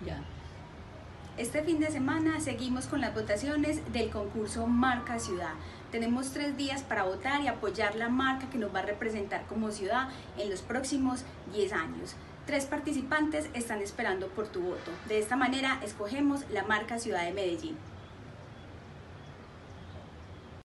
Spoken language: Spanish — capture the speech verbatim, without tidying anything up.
tuya. Este fin de semana seguimos con las votaciones del concurso Marca Ciudad. Tenemos tres días para votar y apoyar la marca que nos va a representar como ciudad en los próximos diez años. Tres participantes están esperando por tu voto. De esta manera escogemos la marca Ciudad de Medellín.